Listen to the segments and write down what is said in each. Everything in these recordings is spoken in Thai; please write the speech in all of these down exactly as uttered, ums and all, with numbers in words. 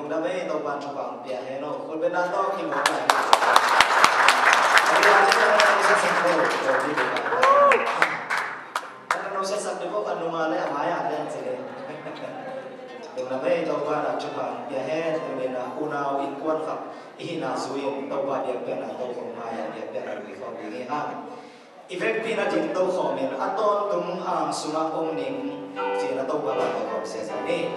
na may ito pa sa pang piyahe no kung ba na to kinuha na ay ate na sa sakto di ba ano no sa sakto ko ano nga na amaya yan sige yung na may ito pa na sa pang piyahe ito na unaw ikwan ka ihinasuin ito pa diyan pa na ito kung maya diyan pa na ito bingihan Ifek pina jing to komen aton tum ang sunga om ning sina to ba ba ko sa sani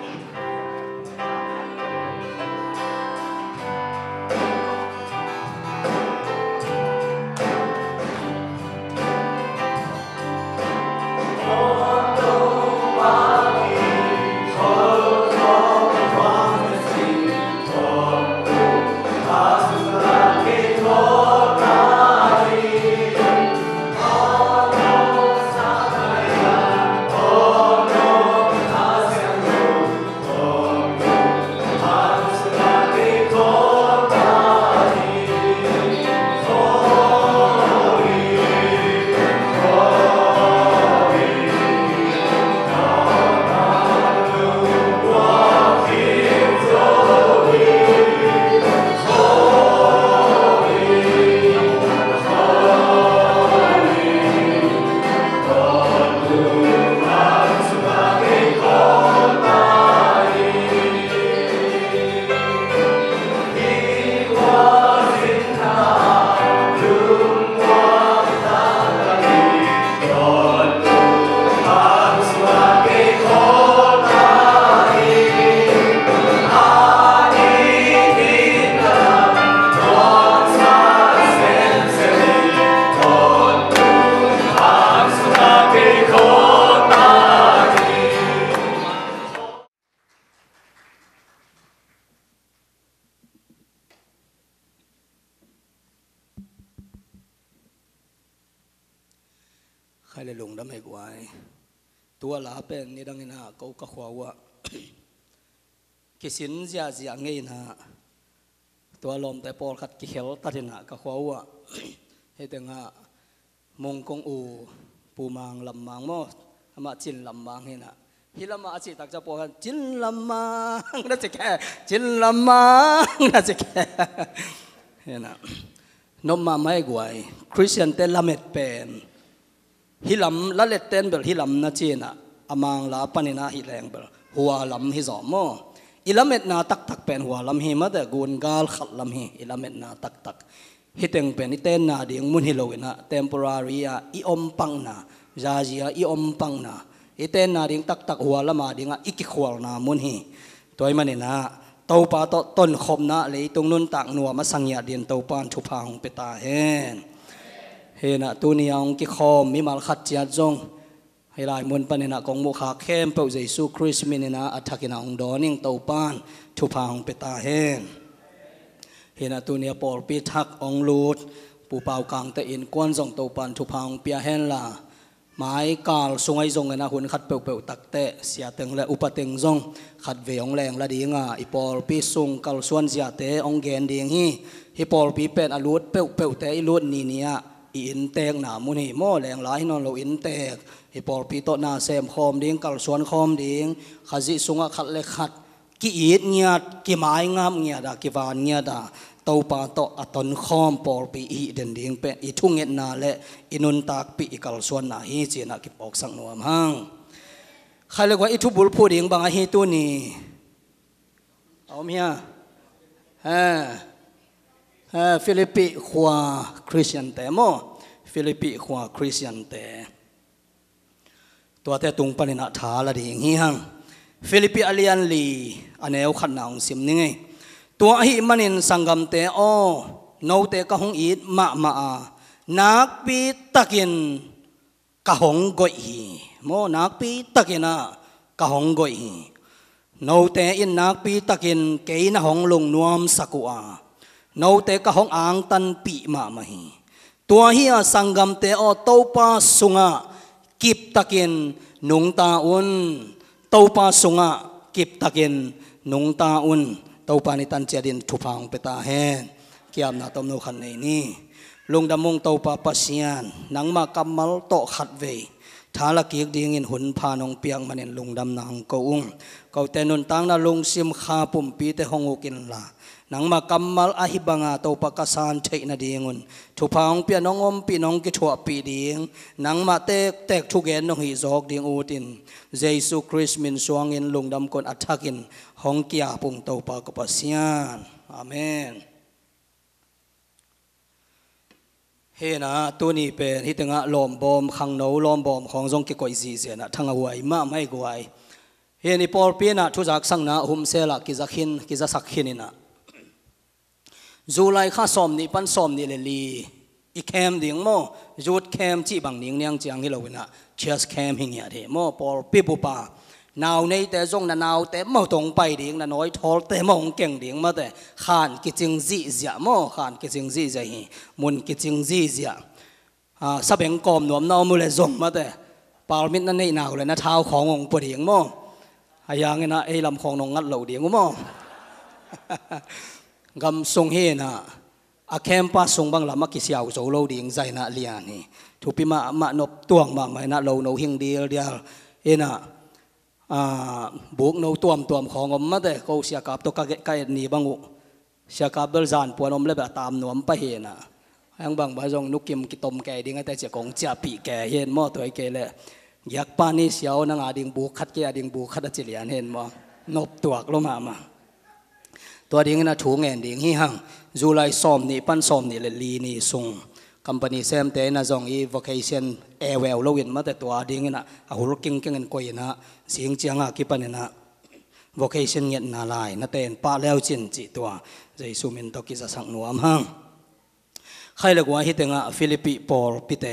ใครเลยลงได้ไม่กว่าตัวลาเป็นนี่ดังนั้นเขาก็ขวาวะกิสินจะจะไงนะตัวลมแต่พอขัดกิเหลตัดนะก็ขวาวะให้แต่งะมงกงอูปูมังลำมังมั้งมาจินลำมังเห็นะฮิลามาอาจิตักจะพอกันจินลำมังน่าจะแค่จินลำมังน่าจะแค่เห็นะนมมาไม่กว่าคริสเตียนเตลเมตเป็นฮิลัมละเล็ดเต้นเบลฮิลัมนาจีน่ะอามังลาปนินาฮิแรงเบลหัวลำฮิจอมออิลาเมตนาตักตักเป็นหัวลำฮิมาแต่กุนกาลขัดลำฮิอิลาเมตนาตักตักฮิเต็งเป็นอิเต้นนาดิ่งมุนฮิโลกินะเทมโพรารีอาอิอมปังนาจาจีอาอิอมปังนาอิเต้นนาดิ่งตักตักหัวละมาดิ่งอ่ะอิกิขวลนามุนฮิตัวมันนี่นะเต้าปาโตต้นขมนะเลยตรงนู้นตักนัวมาสังยาเดียนเต้าปานชุพางเปตาเฮนเฮนะตัวนี้องกิคอมมีมาลขัดเจียจงให้ลายมุนปันนะกองมุขาเข้มเปิลเยซูคริสต์มินนะอัฐกินาองดอนิ่งเต้าปานชุพางเปตาเฮนเฮนะตัวนี้ปอลปีทักองลูดปูเป่ากลางแต่อินกวนส่งเต้าปานชุพางเปียเฮนล่ะไม้กาลสงไอจงนะหุ่นขัดเปิลเปิลตักเตะเสียตึงและอุปตึงจงขัดเวียงแรงละดีงาอีปอลปีส่งกาลส่วนเสียเตะองเกนดีงฮีฮีปอลปีเป็นอลูดเปิลเปิลเตะอลูดนี่เนี่ยอินเตกหนามุนีโม่แรงหลายนอนเราอินเตกไอปอลปีโตนาเซมคอมดิ้งกัลสวนคอมดิ้งขจิสุงะขัดเล็กขัดกีอีดเงียดกีไม้งามเงียดากีวานเงียดาเต้าปาโตอัตนคอมปอลปีอีเดนดิ้งเป็นอีทุ่งเงินนาเละอินุนตากปีกัลสวนนาฮีเจนักกิปอกสังนวมหังใครเรียกว่าอีทุบุลพูดเองบางอาฮีตัวนี้เอาเมียฮะฟิลิปปิขวาคริสเตียนแต่โมฟิลิปปิขวาคริสเตียนแต่ตัวแต่ตุงปนินาถาละดีอย่างนี้ฮังฟิลิปปิอาเลียนลีอันเอวขัดหนาวสิมนี่ไงตัวหิมันินสังกัมเตอโนเตกะหงอีดมามานักปีตะกินกะหงกอยฮีโมนักปีตะกินะกะหงกอยฮีโนเตอินนักปีตะกินเกยนะหงลงนวมสักุอาโนเตกะหงอ่างตันปีมามาฮีตัวเฮียสังกัมเตอโตปาสุงะกิบตะกินนุงตาอุนโตปาสุงะกิบตะกินนุงตาอุนเต้าปานิตันเจดินทุพังเปตาเฮนเกี่ยมนาตมโนขันในนี้ลุงดำมงเต้าปาปัสยานนังมากำมัลโตขัดเวทาลักยิกดิ่งอินหุ่นพานองเปียงมันเนลุงดำนางกอุงเกาเตนุนตังนาลุงซิมขาปุ่มปีเตหงอุกินลานังมากำมัลอาฮิบังอาโตปะกสานเทนดิ่งุนทุพางเปียน้องอมปีน้องกิชัวปีดิ่งนังมาเตกเตกทุกเกนน้องฮิจอกดิ่งอูตินเยซูคริสต์มินสวงอินลุงดำคนอัฐกินหงกียาปุ่งโตปะกปะเสียนอาเมนเฮนะตัวนี้เป็นที่ตั้งลมบอมขังโนลมบอมของทรงกิกอยซีเซนะทั้งเอาไว้มาไม่กวยเฮนี่พอลเปียนะทุจักสังนะหุมเซลักกิจักหินกิจักสักหินนะจูไลข้าสอมนี่ปันสอมนี่เลยลีอีแคมดิ่งโมจูดแคมจีบังนิ่งเนี่ยจังฮิโลวินะเชียสแคมหิงยาเดโมพอลปีบุปานาวในแต่จงน่ะนาวแต่เมาตรงไปดิ่งน่ะน้อยทอลแต่มองเก่งดิ่งมาแต่ขานกิจิงจีเสียโมขานกิจิงจีใจหิมุนกิจิงจีเสียอ่าสับเองกอมหนวมนาวมุเลจงมาแต่ปาลมิดนั่นนี่นาวเลยนะเท้าขององปวดดิ่งโมหายางนะไอ้ลำของนองงัดเหล่าดิ่งโมกำทรงเฮนะอาแคมปัสทรงบางลำมักกิเสียวโจโลดิ่งใจนะเลียนี่ทุกปีมามานบตวงบางไหมนะเราโนหิงเดียวเดียวเอ็นะบุกโนตัวมตัวมของอมมาแต่เขาเสียกับตัวกักกันนี่บังอุเสียกับเบลจานปวนอมเล็บตามหนวมไปเห็นนะยังบางบางจงนุกิมกิตมแก่ดิ่งแต่เจ้าของจ่าปีแก่เห็นมั่วตัวไอ้แก่เลยอยากปานี่เสียวนังอาดิ่งบุกขัดแก่ดิ่งบุกขัดจิเลียนเห็นมั่วนบตัวกลงมามาตัวดิ่งน่ะถูงเงินดิ่งหิหังจูไลซ้อมนี่ปั้นซ้อมนี่เลยลีนี่ส่งคัมปานีเซมเตน่ะจงอีวอเคชั่นเอเวลโลวินมาแต่ตัวดิ่งน่ะอาหุลกิ้งกิ้งเงินกวยนะเสียงเจียงอากิปันนะวอเคชั่นเงินนาลายน่ะเต้นป้าแล้วจินจิตัวใจสุมินตกิจะสังนวมหังใครเล็กว่าฮิตงะฟิลิปปิปอลปิเต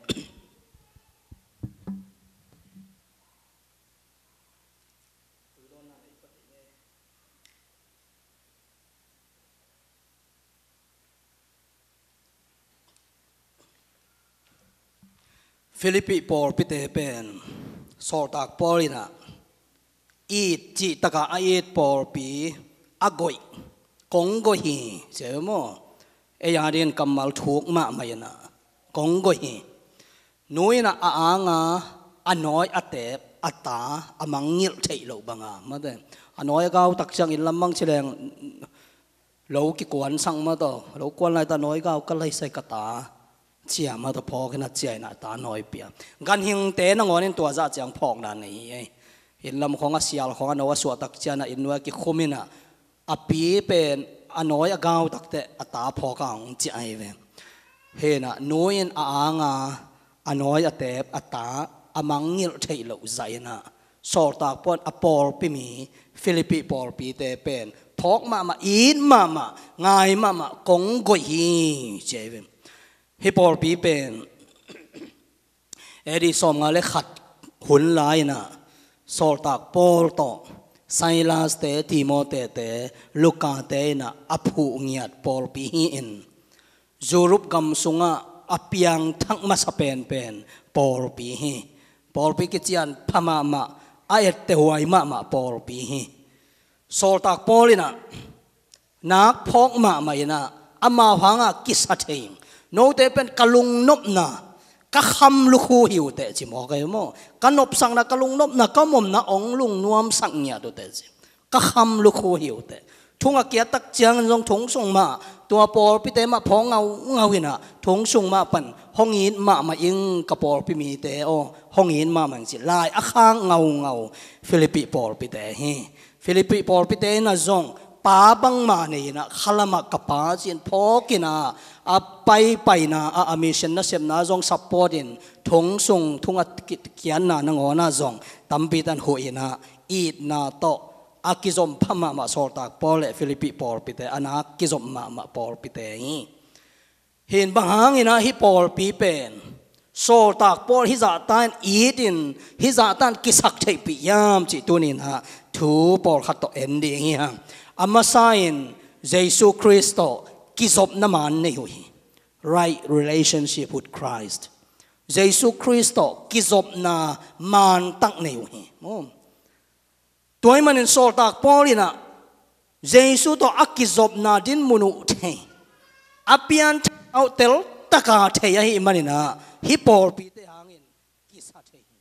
ฟิลิปปิปอลปิเตเป็นสอตักปอลินะอีจิตกะอีดปอลปีอากอยกงกอยเจ้าโมเอียเรียนกำมัลถูกมาไม่นะกงกอยนุ้ยนะอ่างอ่ะอันน้อยอัตเตบอัตตาอมังเงียบเฉยโลบังอ่ะมาเด้อันน้อยก็ตักจังอินลำมังเฉลงโลกิกวนสั่งมาต่อโลกวนไรตาน้อยก็ก็เลยใส่กตาเชี่ยมาต่อพอขนาดเชี่ยน่ะตาน้อยเปียกันหิงเตนงอนี่ตัวจะจังพอกนั่นนี่อินลำของอาเซียลของอันว่าสวดตักเชี่ยน่ะอินว่ากิคุมินะอปีเป็นอันน้อยกาวตักเตอตาพอกางเชี่ยเวเฮน่ะน้อยอ่างอ่ะอันน้อยอเตบอัตตาอมังเงียบเฉยโลใจน่ะสอดตากปอนอปอลปีมีฟิลิปปิปอลปีเตเป็นพอกมามาอินมามาง่ายมามากงกอยเจ้าเวฮิปอลปีเป็นเอดีสอมงาเลขัดหุ่นลายน่ะสอดตากปอลต่อไซลาสเตติโมเตเตลูกาเตน่ะอภูเงียดปอลปีอินจูรุปกำสุงะอภิยังทั้งมาสเปนเป็นปอลปีฮีปอลปีกิจยันพม่ามาไอเอตเตหวยมามาปอลปีฮีสอดตากปอลิน่ะนักพกมาไม่น่ะอามาฟังอ่ะกิสเทงโนเตเป็นกะลุงนบน่ะกะคำลูกหูหิวเตจิมอกไอ้โมกะนบสังนะกะลุงนบน่ะกะมุมน่ะองลุงนวมสังเนี่ยตัวเตจิกะคำลูกหูหิวเตทุ่งอาเกียตักเจียงลงทงส่งมาตัวปอลพิเตมาพองเงาเงาวินะทงส่งมาปั่นห้องหินมามาอิงกะปอลพิมีเตโอห้องหินมาเหมือนสิลายอาค้างเงาเงาฟิลิปปิปอลพิเตเฮฟิลิปปิปอลพิเตน่ะจงป้าบังมาเนี่ยนะขลมักกับป้าจีนพอกินะอาไปไปนะอามิชันนะเสมนะจงซัพพอร์ตินทงส่งทุ่งอัดเกียนนะนังอนะจงตั้มปีตันหัวนะอีดนะโตอากิจอมพม่ามาสอดตากปอลฟิลิปปิปอลปิเตอนากิจอมมามาปอลปิเตงี้เห็นบางหางนะฮิปอลปีเป็นสอดตากปอลฮิจาตันอีดินฮิจาตันกิสักเทปิยามจิตุนินะทูปอลขัดต่อเอ็นดีงี้ฮะอามาไซน์เยซูคริสต์กิจอมน้ำมันนี่หุย right relationship with Christ เยซูคริสต์กิจอมน้ำมันตั้งนี่หุยตัวมันเป็นโซตากปอลินะเยซูตัวอักกิจบนาดินมุนุเทอภิยันเอาเตลตะกาเทียหิมันนะฮิปอลปีเตหางินกิสัตเท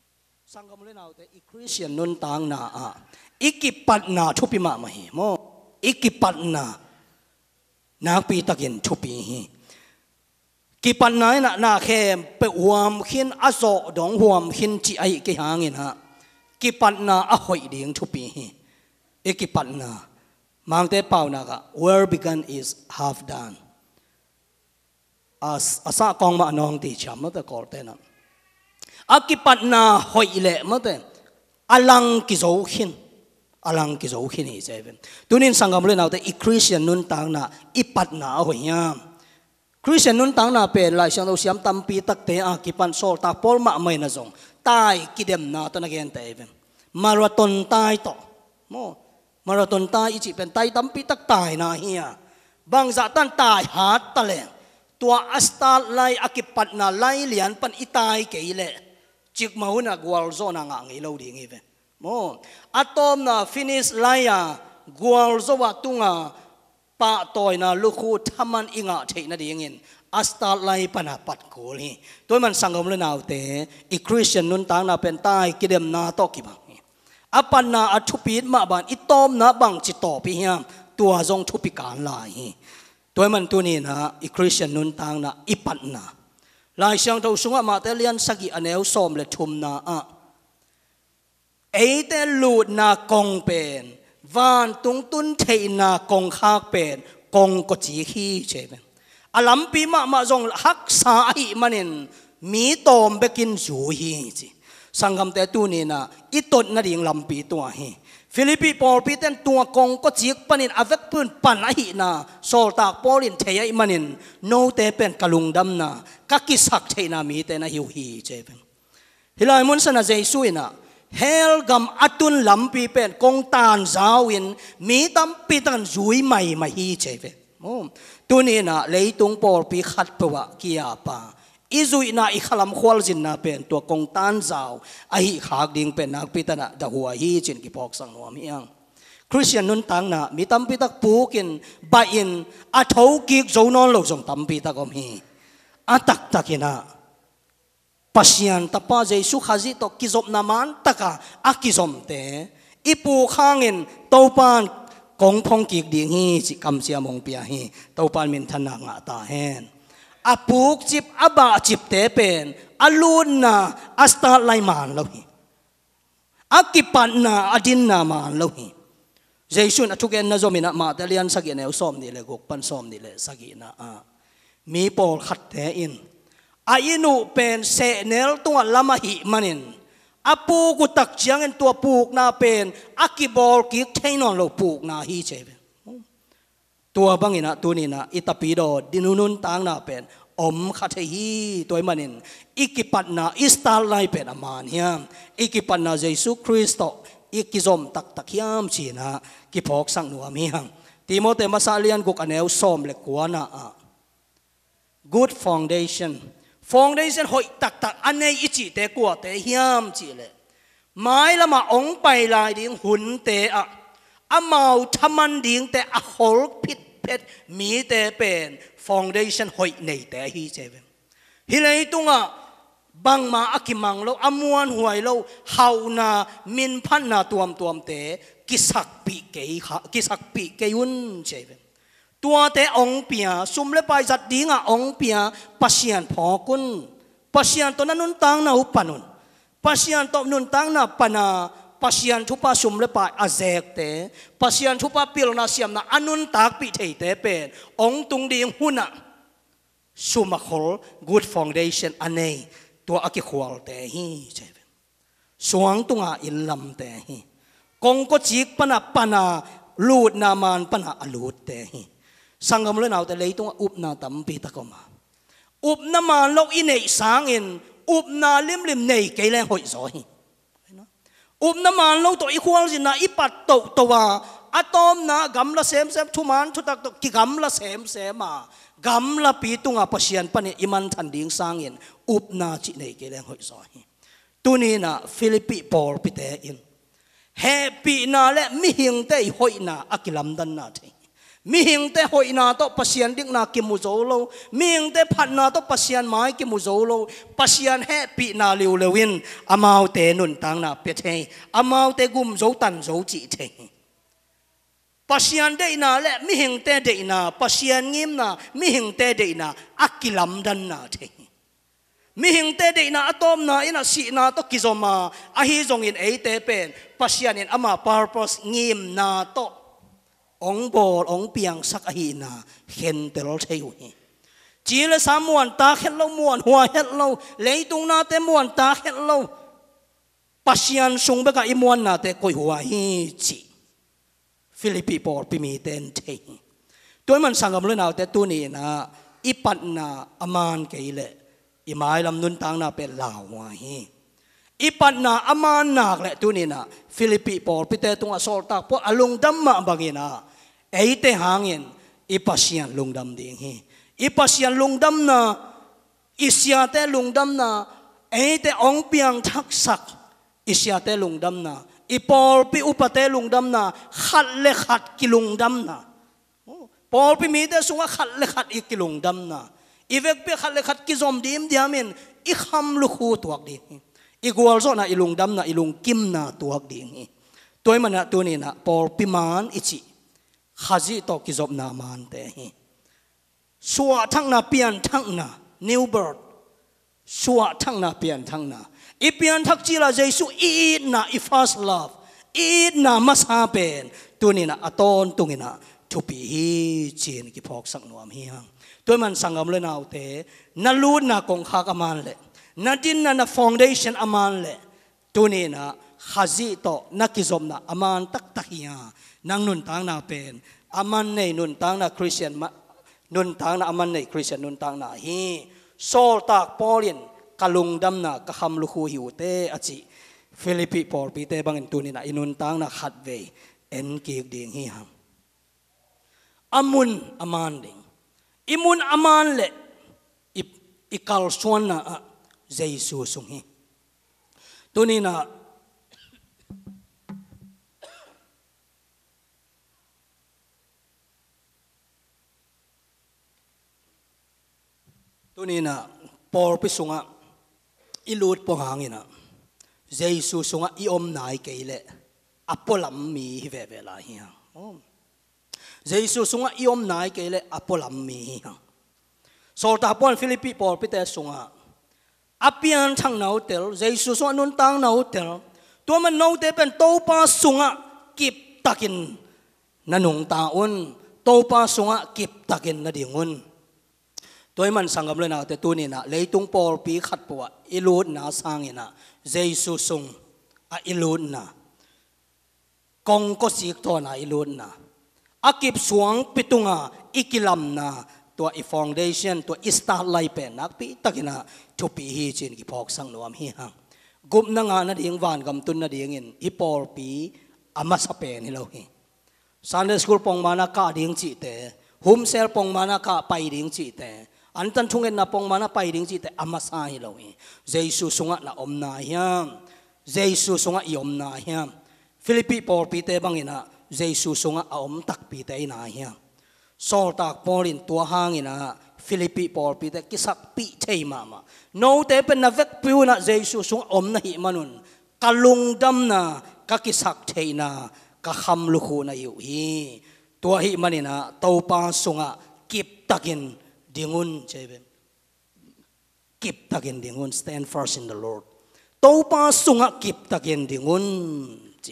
สังกัมเลนเอาแต่อีคริสเตียนนุนตังนาอ่ะอีกิปัตนาชุปิมาไม่โมอีกิปัตนานักปีตะกินชุปีกิปัตนาหน้าหน้าเข้มไปหวมขินอโศดงหวมขินจีไอกิหางินฮะกิปัตนาอหอยดิ่งชุปีอีกิปัตนามังเตเป่านัก where begun is half done อาอาสะกองมาน้องตีฉามมาแต่ก่อนแต่นั้นอากิปัตนาหอยเละมาแต่อลังกิโจขินอลังกิโจขินนี่เจ้าเป็นตัวนี้สังกัมเลยนะแต่อีคริสเตียนนุนต่างน่ะอีปัตนาหอยยามคริสเตียนนุนต่างน่ะเป็นหลายช่างเราเสียมตั้มปีตักเตอากิปันโซลตาพอลมาไม่น่ะจงตายกิเดมนาตัวนักเรียนแต่เป็นมาราธอนตายต่อโมมาราธอนตายอีจิเป็นตายตั้มปีตักตายนะเฮียบางจัตันตายหาตะเลงตัวอัสตาไลอากิปัตนาไลเหรียญปันอีตายเกยเล่จิกมาหุนักวอลโซนังอ่างอีโลดิ่งอีเวนโมอะตอมน่ะฟินิสไลยากวอลโซวัตุงอ่ะปะตอยน่ะลูกคูทำมันอิงอ่ะเทน่ะดิ่งอินอัสตาไลปันอ่ะปัดโกลีตัวมันสังกัมเลยน่ะเอาแต่อีคริสเตียนนุนต่างน่ะเป็นตายกิเดมนาโตกิบังอะปันน่ะอัชุปีดมาบันอีตอมน่ะบังจิตโตปิยามตัวจงชุปิการลายตัวมันตัวนี้นะอีคริสเตียนนุนต่างน่ะอีปันน่ะลายเสียงเราสุงมาแต่เลียนสกิอันเอลสอมเลทุมนาอ่ะเอเตลูดนากงเป็นวานตุงตุนเทนากงคากเป็นกงกจีฮีเชเป็นอลัมปีมามาจงฮักษาอีมันนินมีตอมเบกินจูฮีจีสังคมแต่ตัวนี้นะอีตดนาดิ่งลำปีตัวฮีฟิลิปปีปอลปีเต้นตัวกงก็จีกปนินอเวกปืนปันอหินาโซลตากปอลินเทียมันนินโนเตเป็นกลุงดำนากักิสักเทนามีเตนะฮิวฮีเจเป็นฮิลายมุนสนะเจสุยนะเฮลกัมอัตุนลำปีเป็นกงตานจาวินมีตั้มปีตันจุยไม่มาฮีเจเป็นโอ้ตัวนี้นะเลยตุงปอลปีขัดเปวะกิยาปาอิจุยนาอิขลัมขวัลจินนาเป็นตัวกงตานจาวไอขากดิ่งเป็นนักพิตนาดะหัวฮีจินกิปอกสังหัวมียังคริสเตียนนุนตังนะมีตั้มพิตักปูกินบาอินอัฐาวกิกโจนอนโลกจงตั้มพิตักอมฮีอัตักตักินะปัสยันตป้าเจสุขาจิตกิจบนามันตักอากิจมเตอิปูข้างอินเต้าปานกงพงกิกดิ่งฮีจิกำเสียมงเปียฮีเต้าปานมินทนางตาเฮนอาปูกจิบอาบาจิบเตเป็นอาลูนนาอัสตาไลมานโลหิอากิปันนาอดินนามานโลหิเจสุนทุกเอ็นนาจอมินะมาแต่เลียนสักินเอลซอมนี่เลยกปันซอมนี่เลยสักินะอามีปอลขัดเตอินอาอินุเป็นเซเนลตัวลามาหิมันินอาปูกุตักเจียงเอ็นตัวปูกนาเป็นอากิบอลกิกเทนอนโลปูกนาฮีเจเป็นตัวบางอินะตัวนี้นะอิตาปีโดดินุนุนต่างนาเป็นอมขัดฮีตัวมันนินอิกิปัตนาอิสตาไลเป็นอามานเฮียมอิกิปัตนาเยซูคริสต์อิกิจอมตักตักยามชีนะกิพอกสังนัวมีหังติโมเตมาซาเลียนกุกอันเอลซอมเล็กกว่านะ good foundation foundation หอยตักตักอันในอิจิเตกัวเตยามจีเลยไม้ละมาองไปลายดิ่งหุ่นเตอะอาเมาทมันดิ่งแต่อะหอลพิษเพชรมีเตเป็น foundation หอยในแต่ฮีเจเวนฮิเลยตุงอะบังมาอากิมังเราอมวนหวยเราเฮานามินพันนาตัวมตัวมเตกิสักปีเกยขากิสักปีเกยุนเจเวนตัวเตองเปียซุมเลไปจัดดิ่งอะองเปียปัสยันพอกุนปัสยันตัวนั้นนุนตังนาอุปนุนปัสยันตัวนุนตังนาปนาปัสยันทุปาซุมเลไปอาเซกเตปัสยันทุปาปิลนาเสียมนาอนุนตักปีเทเตเป็นองตุงดิ่งหุนะซุมะขอล good foundation อันนี้ตัวอากิขวลเตฮีเจเป็นสวงตุงอาอิลลัมเตฮีกงก็จิกปนาปนาลูดนามันปนาอลูดเตฮีสังกมเลนเอาแต่เลยตุงอุบนาตัมปีตะกมาอุบนามันเราอินเนสางอินอุบนาลิมลิมเนยเกลงหอยซอยอุบนามันเราตัวอีควอลสินะอีปัดโตตัวอะตอมนะกำละเสมเสมทุมันทุตักตุกิกำละเสมเสมากำละปีตุงอาปเชียนปนิอิมันทันดิ่งสางอินอุบนาจิเนยเกลงหอยซอยตัวนี้นะฟิลิปปีปอลปิเตอินเฮปีนาและมิหิงเตยหอยนาอากิลัมดันนาเท mi hing te hoi na to pasian dik na ki mu zo lo mi hing te phat na to pasian mai ki mu zo lo pasian happy na liu lewin amau te nun tang na pe the amau te gum zo tan zo chi the pasian de na le mi hing te de na pasian ngim na mi hing te de na akilam dan na the mi hing te de na atom na ina si na to kizoma a hi zong in e te pen pasian in ama purpose ngim na to ong bol ong piang sak a hi na hen tel theu hi chỉ là sa muan ta het lo muan hua het lo lấy tung na te muan ta het lo pasian sung ba ka i muan na te koi hua hi chi Philippi por pi mi ten the tôi man sangam lo naw te tu ni na i pat na aman ke le i mai lam nun tang na pe law wa hi i pat na aman nak le tu ni na Philippi por pi te tung a sol tak po alung dam ma bangina ei te hangin i pasian lung dam ding hi i pasian lung dam na i sia te lung dam na ei te ong piang thak sak i sia te lung dam na i por pi upate lung dam na khat le khat ki lung dam na por pi mi te sunga khat le khat i ki lung dam na i vek pe khat le khat ki zom dim diamin i kham lu khu tuak ding i gwal zo na i lung dam na i lung kim na tuak ding toy man na tu ni na por pi man i chi khazi to ki zob na man te hi suwa thang na pian thang na new birth suwa thang na pian thang na i pian thak chi la jesu i na i first love i na mas happen tu ni na aton tungina thu pi hi chin ki phok sak nuam hi hang toy man sangam le naw te na lu na kong kha ka man le na din na na foundation aman le tu ni na khazi to na ki zob na aman tak tak hiya nang nun tang na pen aman nei nun tang na Christian nun tang na aman nei Christian nun tang na hi sol tak polin kalung dam na ka ham lu khu hiu te achi Philippi por pi te bangin tunin na inun tang na khat ve en ki ding hi ham amun aman ding imun aman le ikal suan na Jesu sung hi tunin na tunin na por pi sunga ilut po hangina Jesu sunga iom nai keile apolam mi ve ve la hi oh Jesu sunga iom nai keile apolam mi hi so ta pon Philippi por pi te sunga apian thang nau tel Jesu sunga nun tang nau tel to man nau te pen to pa sunga kip takin nanung taun to pa sunga kip takin na dingun toy man sangam le na te tu ni na leitung por pi khat po ilut na sangina Jesu sung a ilut na kong ko sik to na ilut na akip suang pitunga ikilam na to i foundation to start lai pen nak pi takina thu pi hi chin ki phok sang nuam hi hang gup na nga na ding van gam tun na ding in i por pi ama sa pen hi lo hi Sunday school pong mana ka ding chi te home cell pong mana ka pai ding chi te an tan thungen na pong mana pai ding chi te amasa hi lo hi Jesu sunga na om na hiam Jesu sunga i om na hiam Philippi por pi te bangina Jesu sunga a om tak pi te na hiam sol tak polin tua hangina Philippi por pi te kisak pi thei mama no te pen na vek pi na Jesu sunga om na hi manun kalung dam na ka kisak thei na ka kham lu khu na yu hi tua hi manina to pa sunga kip takin dingun cheben kip takin dingun stand first in the Lord to pa sunga kip takin dingun chi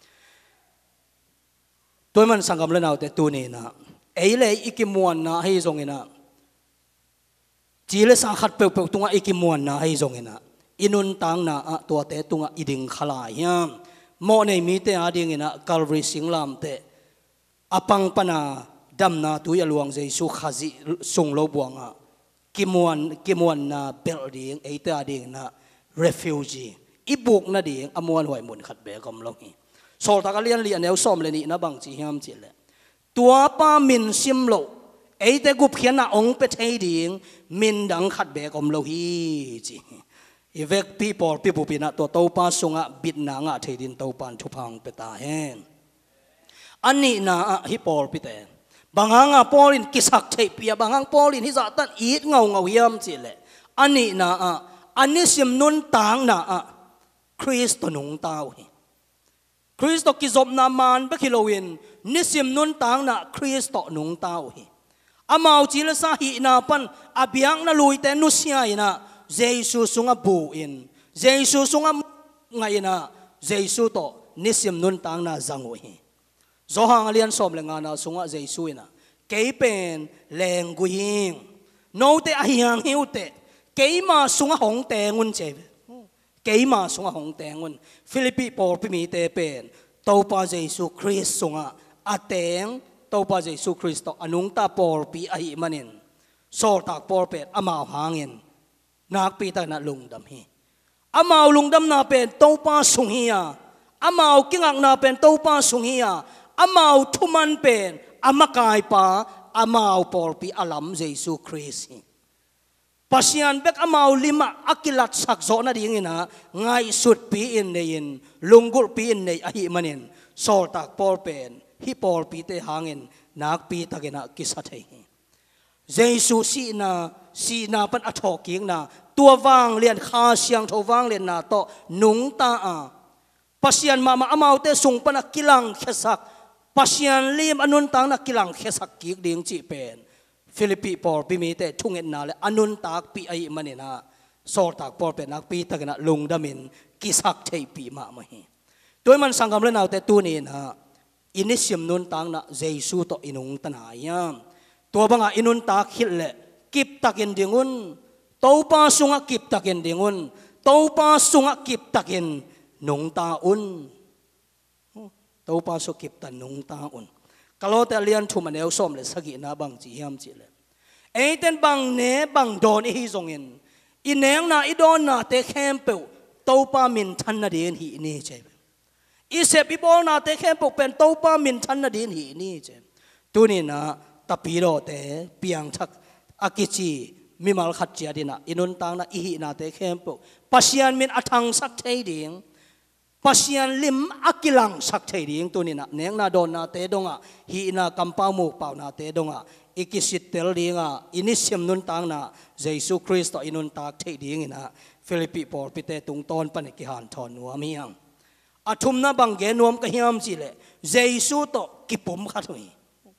toy man sangam le naw te tu ni na ei le ikimuan na hei zongina chi le sa khat pe pe tunga ikimuan na hei zongina inun tang na a to te tunga iding khala hiam mo nei mi te ading ina Calvary singlam te apang pana dam na tu ya luang Jesu khazi sung lo buanga kimuan kimuan na building eita ding na refugee ibuk na ding amuan hoi mun khat be kom lo hi sol ta ka lian li aneu som le ni na bang chi hiam chi le tua pa min sim lo eite gup khian na ong pe thei ding min dang khat be kom lo hi chi ivek people people pina to to pa sunga bit na nga theidin to pan thu phang pe ta hen ani na hi por pi te บางงาปอลินกิสักเทปีบางงปอลินฮิซาตันอีดเงาเงาเยี่ยมจิเลอันนี้นะอันนี้สิมนุนต่างนะคริสต์นุงเต้าคริสต์กิจบนามานบักฮิโลวินนิสิมนุนต่างนะคริสต์นุงเต้าอามาจิลสาหินาปันอาเบียงนาลุยแต่นุสยาอินะเจสุสุงบูอินเจสุสุงไงนะเจสุโตนิสิมนุนต่างนะจังวิโจฮังเลียนสมเลงานาสุงะเจสุอินะเกยเป็นแรงกุยิงโนเตอหิยังหิวเตเกยมาสุงะหงแตงุนเจเกยมาสุงะหงแตงุนฟิลิปปิปอลพิมีเตเป็นโตปาเจสุคริสสุงะอาเตงโตปาเจสุคริสต์อนุงตาปอลปีอหิมันินโซตักปอลเป็ดอามาหางเงินนักปีตานาลุงดำฮีอามาลุงดำนาเป็นโตปาสุงฮียอามากิงักนาเป็นโตปาสุงฮียอามาทุมันเป็นอามากายปาอามาปอลปีอาลัมเจสุคริสต์ปัศยันเบกอามาลิมาอักิลัดสักโซนาดิ่งนะไงสุดปีอินเนยินลุงกุลปีอินเนยอหิมันินโซตักปอลเป็นฮิปอลปีเตหางินนักปีตะกินะกิสัตย์เจสุสีนาสีนาเป็นอัฐกิงนาตัววางเลียนข้าเสียงทวางเลียนนาโตนุงตาอาปัศยันมามาอามาเตสุงปนักกิลังเขสักปัศยันลิมอนุนตังนักกิลังเขสักกิกดิ่งจีเป็นฟิลิปปิปอลปีมีเตทุ่งเงินนาเลอนุนตักปีไอมันนี่นะโซตักปอลเป็นนักปีตะกินะลุงดามินกิสักเทปีมาไม่โดยมันสังคมเล่นเอาแต่ตัวนี้นะอินิสิมนุนตังนะเจสุโตอินุงตันหายามตัวบังอาอินุนตักฮิเลกิบตักินดิ่งุนโตปาสุงะกิบตักินดิ่งุนโตปาสุงะกิบตักินนุงตาอุนโตปาสุกิบตันนุงตาอุนกลอแต่เลียนทุมันเอลส้มเลยสกินาบังจียามจีเลยเอเตนบังเนบังโดนอีจงอินอินเนงนาอีโดนนาเตเข้มเปวโตปามินทันนาเดียนหีนี่เจ็บอีเสพอีบอลนาเตเข้มปกเป็นโตปามินทันนาดินหีนี่เจตัวนี้นะตะปีโรเตเปียงทักอากิจีมิมัลขัดเจียดินะอินุนตังนะอีหีนาเตเข้มปกปัศยันมินอัทังสักเทดิ่งปัศยันลิมอากิลังสักเทดิ่งตัวนี้นะเนียงนาโดนนาเตดงอ่ะหีนากัมปามูเป่านาเตดงอ่ะอีกิสิตเตลดิ่งอ่ะอินิสิมนุนตังนะเจสุคริสต์อินุนตักเทดิ่งนะฟิลิปปิปอลปิเตตุงตอนปนิกิหันทอนนัวมียังอาทุมนาบังเกนวมก็ฮิมจิเลเจสุโตกิปุมขัดหุย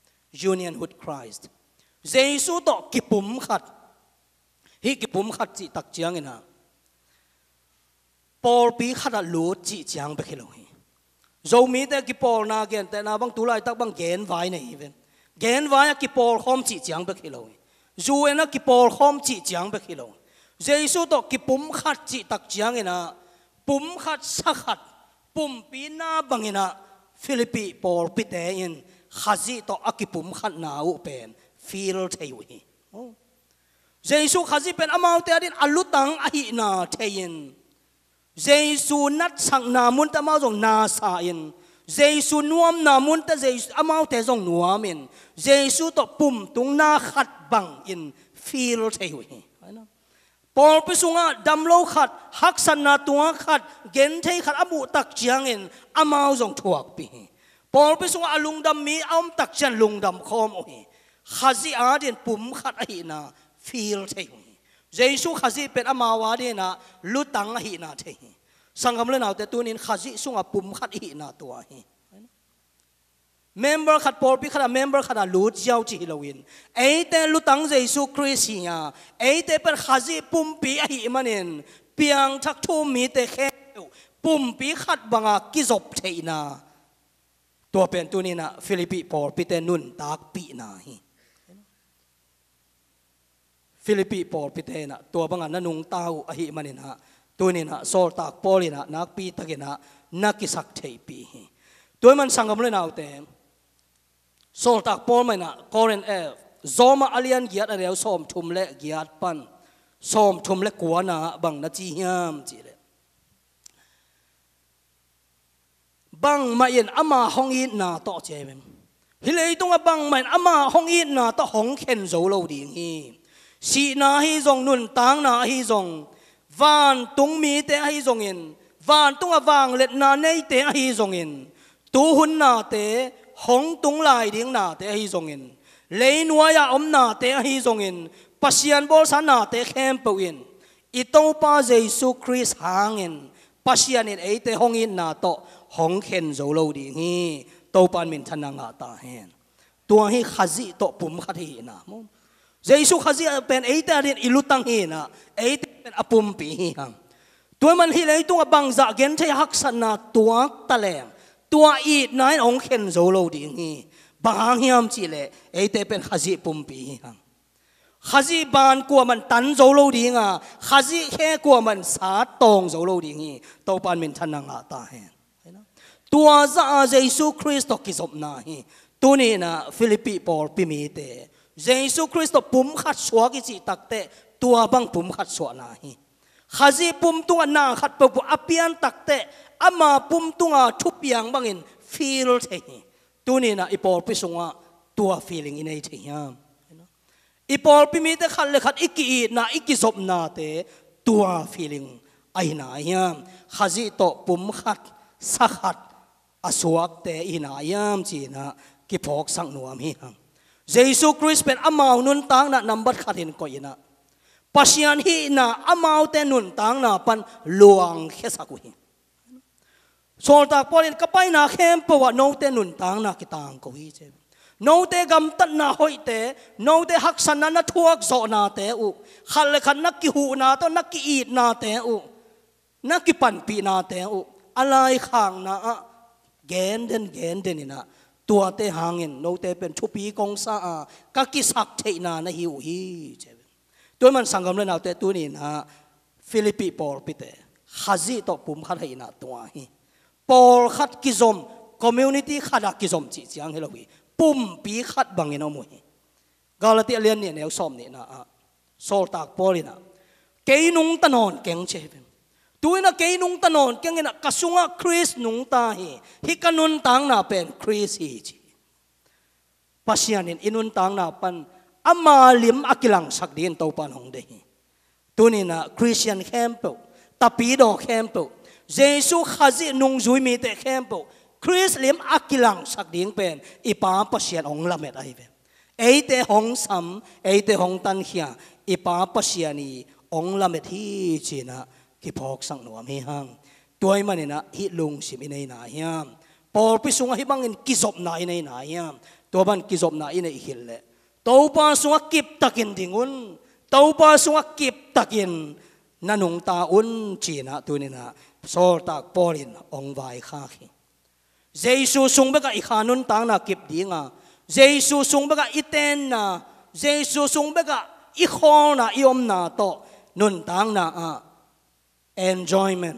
Union with Christ เจสุโตกิปุมขัดฮิกิปุมขัดจิตักเจียงเงินะปอลปีขัดลูดจิเจียงไปขี้ลงโจมีแต่กิปอลนาเกนแต่นาบังตุไลตักบังเกนไว้ในอีเวนเกนไว้กิปอลคอมจิเจียงไปขี้ลงจูเอนะกิปอลคอมจิเจียงไปขี้ลงเจสุโตกิปุมขัดจิตักเจียงเงินะปุมขัดสักขัดปุ่มปีนาบังอินะฟิลิปปิปอลปิเตอินขัดต่ออากิปุ่มขัดนาอุเป็นฟิลเทวิเจสุขัดเป็นอามาวเตอดินอัลลุตังอหินาเทยินเจสุนัดสังนามุนตะมาจงนาซาอินเจสุนวมนามุนตะเจสุอามาวเตจงนวมินเจสุต่อปุ่มตุงนาขัดบังอินฟิลเทวิปอลไปสุงะดำโลขัดฮักสันนาตัวขัดเกณฑ์เทขัดอมุตักเจียงเงินอามาวจงถวกปีปอลไปสุงะลุงดำมีอมตักเจียนลุงดำคอมโอเฮขัดซีอาเดนปุ่มขัดอหินาฟิลเทงเจสุขัดซีเป็นอามาวาเดนะลุตังอหินาเทงสังคมเล่นเอาแต่ตัวนี้ขัดซีสุงะปุ่มขัดอหินาตัวเฮเมมเบอร์ขัดปอลปีขัดเมมเบอร์ขัดลูดเจ้าจีโลวินเอเตลุตังเจสุคริสต์เนี่ยเอเตเป็นขัดซีปุ่มปีอหิมันเองเปียงทักทุ่มมีแต่แค่ปุ่มปีขัดบังอากิจบเทนาตัวเป็นตัวนี้นะฟิลิปปิปอลปีเตนุนตากปีนาฮิฟิลิปปิปอลปีเตนะตัวบังอานันุงตาอหิมันเองนะตัวนี้นะโซลตากปอลินะนักปีตะกินะนักกิสักเทปีตัวมันสังคมเล่นเอาแต่โซลตักปอลไม่นะกอเรนเอฟโซมาอเลียนเกียรติอะไรเอาส้มทุมเละเกียรติปันส้มทุมเละกัวนาบังนาจียามจีเลบังมาเย็นอามาห้องอินนาต่อเจมฮิเลยตรงกับบังมาอามาห้องอินนาต่อห้องเข็นโจโลดีฮีสีนาฮีจงนุนตังนาฮีจงวานตุงมีเตฮีจงอินวานตุงกับวางเล็ดนาเนยเตฮีจงอินตูหุนนาเตหงตุงลายดิ้งนาเตฮีจงอิน lấy nuôi ya om na te hi zong in pasian bol san na te khem po in ito pa Jesus Christ hangin pasian in ei te hong in na to hong khen zo lo di hi to pan min thana nga ta hen tua hi khazi to pum khat hi na mo Jesus khazi pen ei te rin ilutang hi na ei te pen apum pi hi hang tua man hi lei tung abang za gen the hak san na tua taleng tua i nine hong khen zo lo di hi bang hiam chi le ei te pen khazi pum pi hi hang khazi ban kwa man tan zo lo di nga khazi khe kwa man sa tong zo lo di hi to pan min thana nga ta hen tua za Jesus Christ to kizop na hi tu ni na Philippi Paul pi mi te Jesus Christ to pum khat swa ki chi tak te tua bang pum khat swa na hi khazi pum tunga na khat pu apian tak te ama pum tunga thupiang bangin feel the hi tu ni na ipol pi sunga tua feeling in ei the hiam ipol pi mi te khat le khat iki na ikizop na te tua feeling ai na hiam khazi to pum khat sa khat aswak te ina yam chi na ki phok sang nuam hi hang Jesus Christ pen amau nun tang na number khatin ko ina pasian hi na amau te nun tang na pan luang khesa ku hi sol ta polin kapai na khem pawa no te nun tang na kitang ko hi che no te gam tat na hoi te no te hak san na thuak zo na te u khal khan na ki hu na to na ki eat na te u na ki pan pi na te u alai khang na gen den gen den ina tua te hangin no te pen thupi kong sa a ka ki sak the na na hi u hi che toy man sangam le na te tu ni na Philippi Paul pite khazi to pum khat hai na tua hi Paul khat ki zom community khada ki zom chi chiang helowi pum pi khat bangin o mu hi Galatia lian ni ne som ni na a sol tak Paulina ke nung tanon keng che tuina ke nung tanon keng ina kasunga Chris nung ta hi hi kanun tang na pen Chris hi chi pasianin inun tang na pan ama lim akilang sak din to pan hong de hi tunina Christian campo tapido campo Jesus khazi nung zui mi te campo Chris lim akilang sak ding pen ipa pasian ong lamet ai ve ei te hong sam ei te hong tan hia ipa pasiani ong lamet hi china ki phok sang nuam hi hang toy manina hi lung sim inei na hiam Paul pi sunga hi bangin kizop na inei na hiam to ban kizop na inei hille to pa sunga kip takin dingun to pa sunga kip takin nanung ta un china tunina sol tak Paulin ong vai kha khi Jesus sung beka ikhanun tang na kip dinga Jesus sung beka iten na Jesus sung beka i khol na iom na to nun tang na a enjoyment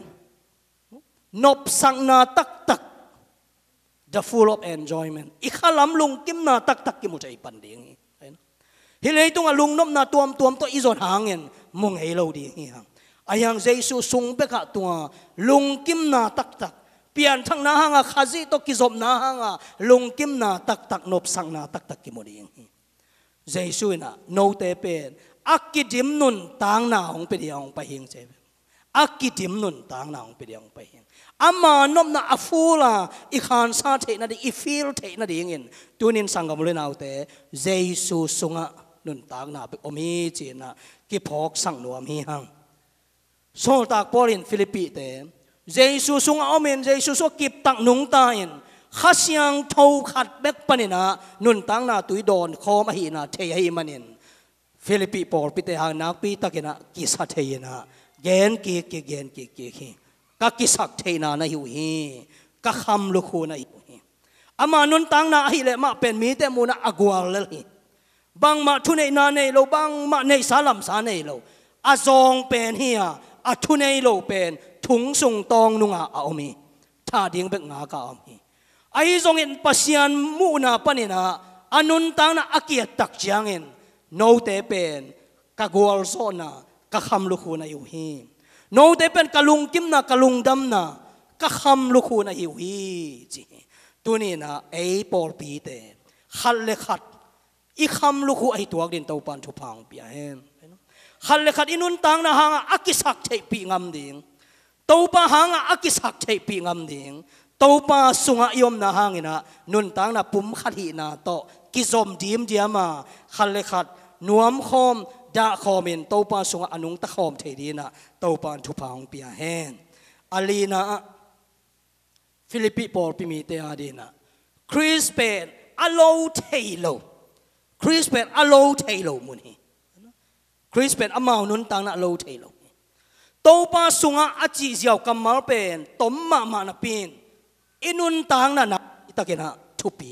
nop sang na tak tak the full of enjoyment ikhalam lung kim na tak tak ki mu chai pan ding hilei tung alung nop na tuam tuam to izon hangin mung helo di hi hang ayang Jesus sung beka tua lung kim na tak tak pian thang na hanga khazi to kizop na hanga lung kim na tak tak nop sang na tak tak ki mu ding Jesus na no te pen akidim nun tang na hong pe diang pa hing che akidim nun tang na hong pe diang pa hing ama nom na afula ikhan sa the na di I feel the na ding in tunin sangam le nau te Jesus sunga nun tang na pe omi chi na ki phok sang nuam hi hang sol tak Paulin Philippi te Jesus sunga omen Jesus so kip tak nung ta in khasyang thau khat bek panina nun tang na tui don khom a hi na the hi manin Philippi Paul pite hang nak pi takina ki sa the na gen ki ki gen ki ki hi ka ki sak the na na hi hi ka kham lu khu na hi ama nun tang na hi le ma pen mi te mu na agwal le hi bang ma thu nei na nei lo bang ma nei salam sa nei lo azong pen hi a thu nei lo pen thung sung tong nunga a omi tha ding bek nga ka omi ai zong in pasian mu na panina anun tang na akiat tak chiangin no te pen ka gol so na ka kham lu khu na yu hi no te pen kalung kim na kalung dam na ka kham lu khu na yu hi chi tuni na ei Paul pi te khal le khat I kham lu khu ai tuak din to pan thu phang pi hen khal le khat inun tang na hanga akisak thei pi ngam ding to pa hanga akisak thei pi ngam ding to pa sunga yom na hangina nun tang na pum khat hi na to กิจมดีมเดียมาขัดเลขัดนวมคอมดาคอมินโตปาสุงอนุงตะคอมเทดีนะโตปานทุพางเปียแหนอาลีนาฟิลิปปิปอลปิมีเตอาดีนะคริสเปนอโลเทโลคริสเปนอโลเทโลมุนีคริสเปนอมานุนตังนะอโลเทโลโตปาสุงอาจิเจียวกัมมาเป็นตมมามานะปินอินุนตังนะนะตะเกนะทุปี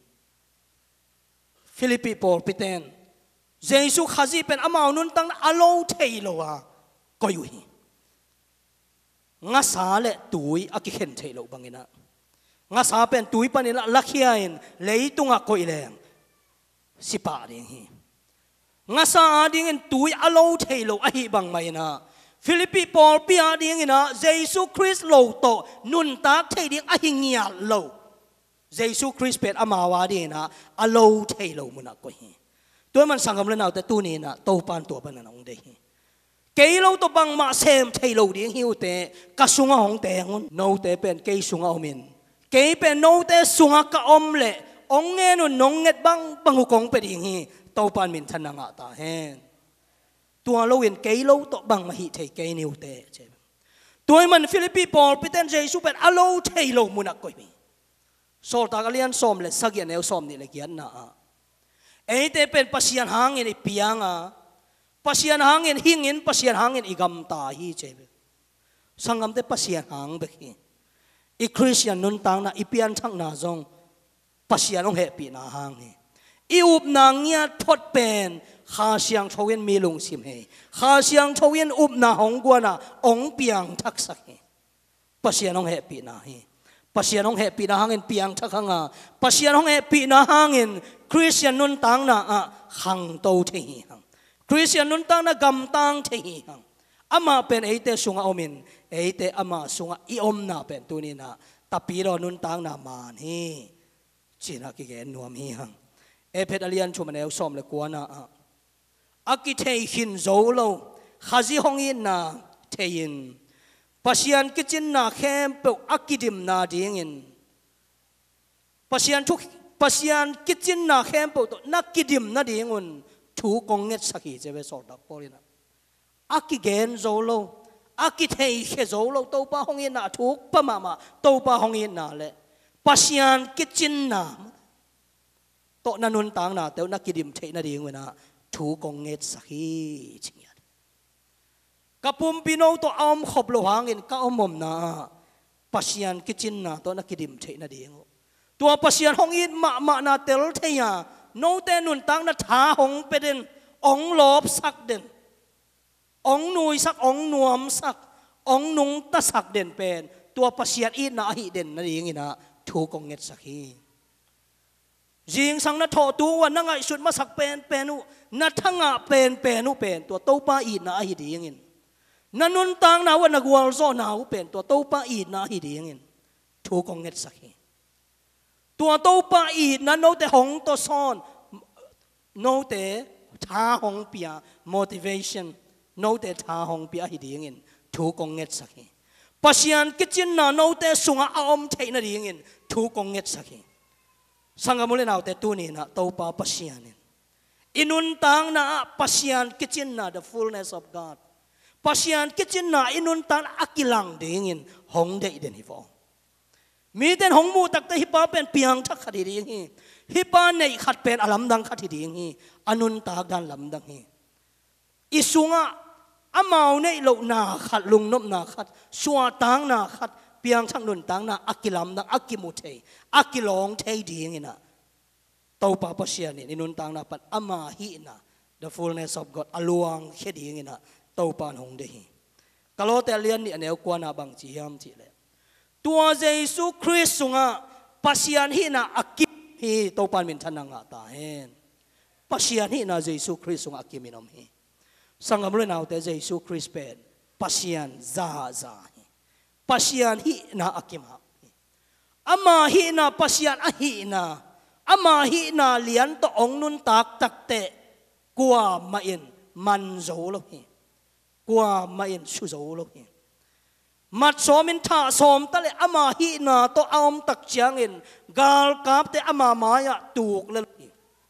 ฟิลิปปิปอลปิเตนเยซูข้าจีเป็นอามานุนตังนะอโลเทโลอะก็อยู่หิงาสาเลตุยอากิเข็นเทโลบังเงินะงาสาเป็นตุยปานิละลักเฮียนเลยตุงอะก็อีแรงสิปาดิงหิงาสาดิงเงินตุยอโลเทโลอะฮิบังไม่นะฟิลิปปิปอลปีอาดิงเงินะเยซูคริสต์โลโตนุนตากเทดิงอะฮิเงียโลเยซูคริสต์เป็นอามาวาดิงนะอโลเทโลมุนะก็หิตัวมันสังคมเล่นเอาแต่ตัวนี้นะโตปานตัวปานนะองเดหิเกย์เราตัวบังมาเซมเทโลดิงหิวเตกะสุงะของเตงุนโนเตเป็นเกย์สุงะอมินเกย์เป็นโนเตสุงะกะอมเละองเงนุนนงเงดบังบังหุกงเป็นดิงหิโตปานมินทันนังอะตาเฮนตัวเราเห็นเกย์เราตัวบังมาหิเทเกย์นิวเตเจ็บตัวมันฟิลิปปิปอลไปเต้นเยซูเป็นอโลเทโลมุนักก็มีโซลตากเลียนซอมเลยสักอย่างเอวซอมนี่เลยเกียนนะเอเตเป็นปัสยานหางเงินอีปียงอ่ะปัสยานหางเงินหิงเงินปัสยานหางเงินอีกำตาฮีเจ็บสังคมเตปัสยานหางเบกีอีคริสเตียนนุนตังนะอีปียนทั้งนาจงปัสยานองเหปีนาหางนี่อีอุบนางเงียทดเป็นข้าเสียงชวินมีลงสิมเฮข้าเสียงชวินอุบนาหงกวนะองเปียงทักษะเฮปัสยานองเหปีนาเฮปัสยานองเหปีนาหางเงินเปียงทักขังอ่ะปัสยานองเหปีนาหางเงินคริสเตียนนุนตังนะอ่ะขังโตเทหิหังคริสเตียนนุนตังนะกำตังเทหิหังอามาเป็นเอเตสุงะอมินเอเตอามาสุงะอิอมนาเป็นตัวนี้นะตาปีรอนุนตังนะมานี่จีนักกิเกนนวมหิหังเอเพดเลียนชุมันเอลซอมเลกวนะอ่ะอากิเทหินโซโลข้าจิฮงอินนะเทยินปัสยานกิจินนาเข้มเปอากิดิมนาดิงินปัสยานทุกปัสยานกิจินนาเข้มเปตัวนักกิดิมนาดิงุนถูกกงเงสักทีจะไปสอดดักปอลินะอากิเกนโซโลอากิเทยเคโซโลตัวป้าฮงอินนาถูกป้ามามาตัวป้าฮงอินนาเลยปัสยานกิจินนาโตนันุนต่างนาเตวนักกิดิมเทนาดิงเวนะถูกกงเงสักทีชิงยัดกับปุ่มปีโนตัวอมขบโลหางอินก็อมมนาปัสยานกิจินนาตัวนักกิดิมเทนาดิงตัวปัสยานฮงอินมามานาเตลเทียโนเตนุนตังนาท้าหงเป็นองลบสักเด่นองนุยสักองนวมสักองนุงตะสักเด่นเป็นตัวปัสยานอินนาหิเด่นนาดิงินะถูกกงเงสักทียิงสังนัทตัววันนั่งไอสุดมาสักเป็นเป็นอุนัทงะเป็นเป็นอุเป็นตัวโตป้าอินนาหิดิงินนันุนตังนาวันนักวอลโซนาอุเป็นตัวโตป้าอินนาหิดิงินถูกกงเงสักทีตัวโตป้าอีนั้นโนเตหงตัวซ้อนโนเตท้าหงเปีย motivation โนเตท้าหงเปียฮิดีเงินถูกกงเงสักปัสยานกิจินนาโนเตสุงอาอมเทนดีเงินถูกกงเงสักสังกมุเลนาเตตัวนี้นะโตป้าปัสยานินอินุนตังนะปัสยานกิจินนา the fullness of God ปัสยานกิจินนาอินุนตังอากิลังดีเงินหงเดอิเดนิฟองมีแต่หงมูตักแต่ฮิปาเป็นเปียงทักขัดดีงี้ฮิปาในขัดเป็นอลัมดังขัดดีงี้อนุนตากดันลำดังงี้อิสุงะอามาในโลนาขัดลุงนบนาขัดชัวตังนาขัดเปียงทักนุนตังนาอักิลำดังอักิมุเทอักิลองเทดีงี้นะเต้าปาปเชียนี่อินุนตังนาปัดอามาฮีนะ the fullness of God อลวงเขดีงี้นะเต้าปานหงเดฮีกะโลแต่เลียนนี่อันเอวกวนาบังจียามจีเลยตัวเยซูคริสต์สุงะปัสยานหินะอักิฮีโตปานมินทันนังอาตาเฮนปัสยานหินะเยซูคริสต์สุงะอักิมินอมฮีสังฆมรุนเอาแต่เยซูคริสต์เป็นปัสยานซาซาฮีปัสยานหินะอักิมาอามาหินะปัสยานอะหินะอามาหินะเลียนตอองนุนตักตักเตกัวมาอินมันโซโลฮีกัวมาอินสุโซโลฮีมัดสอมินท่าสอมตะเลอามาฮีนาตัวออมตักเจียงอินกาลกาบเตอามาไม้ตูกเลย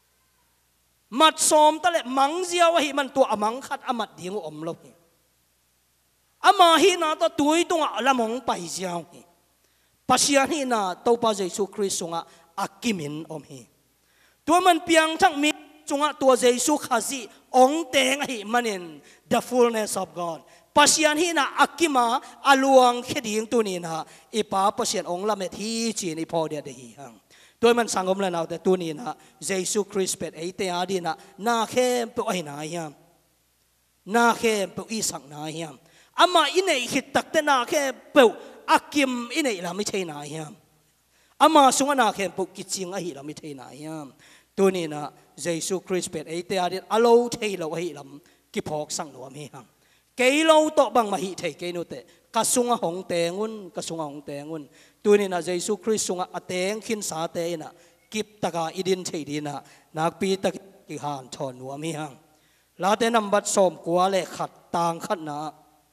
มัดซ้อมตะเละมังเจียวให้มันตัวอมังขัดอมัดเดียงอมลบอามาฮีนาตัวตุยตัวละมงไปเจียวปัศยานีนาตัวพระเยซูคริสต์ทรงอากิมินอมฮีตัวมันเพียงทั้งมีจงตัวเยซูข้าซีองเตงให้มันเอง the fullness of God ปัศยานีนาอากิมาอลวงเขดิงตัวนี้นะอีป้าปัศยานองละเมที่จีนอีพอเดียดฮีฮังตัวมันสังคมแล้วเอาแต่ตัวนี้นะเยซูคริสต์เป็นไอเตียดีนะนาเข้มเปไอ้นายามนาเข้มเปอีสังนายามอามาอินเอหิตตักแต่นาเข้มเปอากิมอินเอละไม่ใช่นายามอามาสุงนาเข้มเปกิจิงอหิละไม่ใช่นายามตัวนี้นะเยซูคริสต์เป็นไอเตียดีอโลเทโลหิละกิพอกสังนวมฮิฮังเกโลโตบังมาหิเทเกนุเตกระสุงหงเตงุนกระสุงหงเตงุนตัวนี้นะเยซูคริสต์สุงอเตงขินสาเตนะกิบตะกาอิดินเทดีนะนักปีตะกิหานชอนวมิฮังลาเตนำบัดสมกัวเลขัดต่างขัดนะ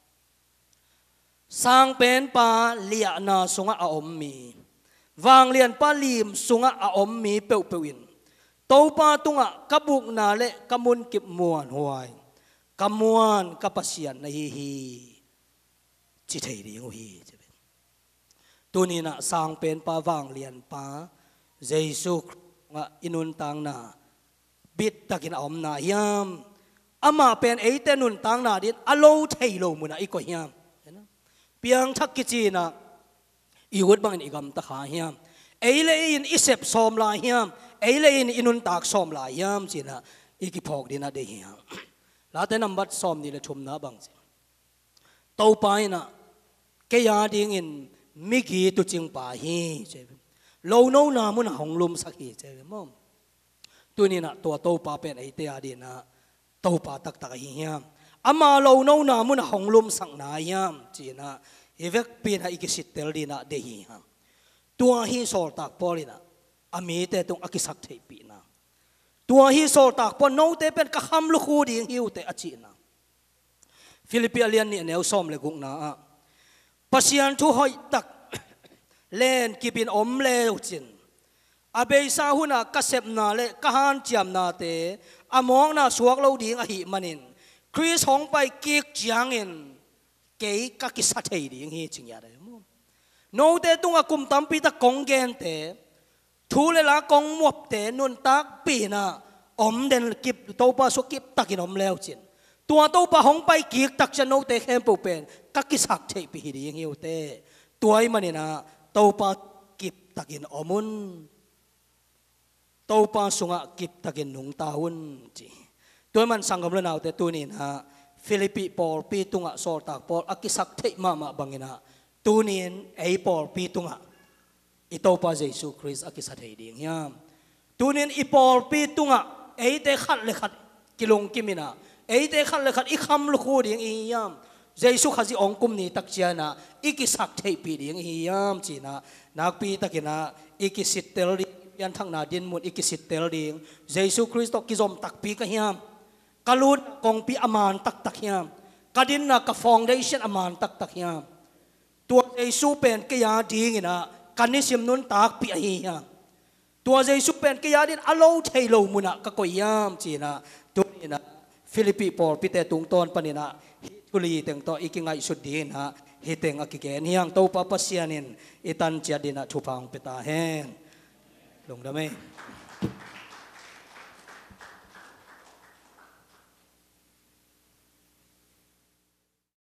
สร้างเป็นปาเลียนาสุงอาอมมีวางเลียนปาลีมสุงอาอมมีเปวเปวินโตปาตุงะกบุกนาเลกมุนกิบมวนหวยกมวนกับปัสยันในฮีจิตเฮียงฮีตัวนี้นะสร้างเป็นปาวางเลียนปาเยซูอินุนตังนาบิดตะกินอมนายามอามาเป็นไอเตนุนตังนาดิอโลเทโลมุนะอีกอยามเพียงทักกิจีนะอีวุดบังอีกำตะขายามไอเลอินอิเซปซอมลายามไอเลอินอินุนตากซอมลายามจีนะอีกิพอกดีนะเดียงลาแต่นำบัดซอมนี่ละชมนะบังสิโตไปนะแกยาดิ้งอินมิกีตุจิงป่าฮีเจ็บโลโนนามุนหงลุมสักฮีเจ็บมั่งตัวนี้นะตัวโตป่าเป็นไอเตียดีนะโตป่าตักตักฮียามอามาโลโนนามุนหงลุมสังนายามจีนะเอเวกปีนให้กิสิตเตลดีนะเดียงตัวฮีโซลตักปอลินะอามีเตตงอากิสักเทปีนะตัวฮีโซลตักปอนโนเตเป็นกะคำลูกคูดีฮิวเตอจีนะฟิลิปปินส์เลียนนี่เนวซอมเลกุงนะปัศยันทุหอยตักเล่นกิบินอมเลวจินอาเบย์ซาหุนะกษบนาเลกะฮันจำนาเตอามองนาสวกเราดีงอหิมันินคริสหงไปกิกจางอินเกยกักิสัตเฮดีงฮีจิงยาได้มั้งโนเตตุงอากุมตัมปีตะกงเกนเตทูเลลากงมวบเตนุนตักปีนะอมเดนกิบโตปาสุกิบตักินอมเลวจินตัวโตปาหงไปกิกตักจะโนเตเข้มปูเป็นกักิสักเทปีดีงฮิวเตตัวไอ้มันนี่นะโตปากิบตักินอมุนโตปาสุงะกิบตักินหนุงตาหุนจีตัวมันสังคมเรื่องเอาแต่ตัวนี้นะฟิลิปปิปอลปีตุงะโซลตักปอลอากิสักเทมามาบังนะตัวนี้ไอปอลปีตุงะอิโตปาเยซูคริสต์อากิสักเทดีงยามตัวนี้อีปอลปีตุงะไอเตขัดเลยขัดกิลงกิมินะไอเตขัดเลยขัดอีคำลูกคูดีงยามเยซูข้าสิองคุมนี่ตักเจียนะอีกิสักเทปีดีงยามจีนะนักปีตักนะอีกิสิตเตลดียันทั้งนาดินมุนอีกิสิตเตลดีงเยซูคริสต์กิจอมตักปีกันยามกลุดกองปีอามานตักตักยามกดินนักฟองได้เช่นอามานตักตักยามตัวเยซูเป็นกิยาดีงนะกันนิสิมนุนตักปีฮียามตัวเยซูเป็นกิยาดินอโลเทโลมุนะก็กยามจีนะตัวนี้นะฟิลิปปิปอลปีเตตุงตอนปนินะกุลีเต็งต่ออีกิงไงสุดดีนะฮิเต็งอากิเกนยังโตปาปัสยานินอิตันเจียดินะชุพังเปตาแหงลงได้ไหม